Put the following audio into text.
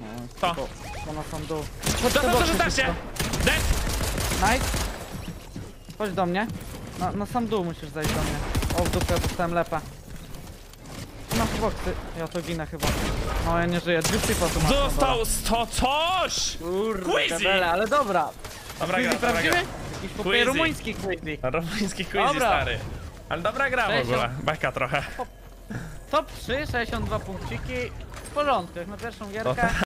To. To na sam dół. To, że dasz się! Dead! Nice. Chodź do mnie. Na sam dół musisz zejść do mnie. O, w dupę dostałem lepę. Masz boksy. Ja to ginę chyba. No ja nie żyję. 200 tu masz. Został 100 coś! Kurde, Quizy! kabele, ale dobra. Dobra Quizy gra, dobra prawdziwy? gra. Jakiś Quizy. popie rumuński quizy. Rumuński quizy, Dobra. stary. Ale dobra gra w 60. ogóle. Beka trochę. Top 3, 62 punkciki. W porządku, jak na pierwszą gierkę.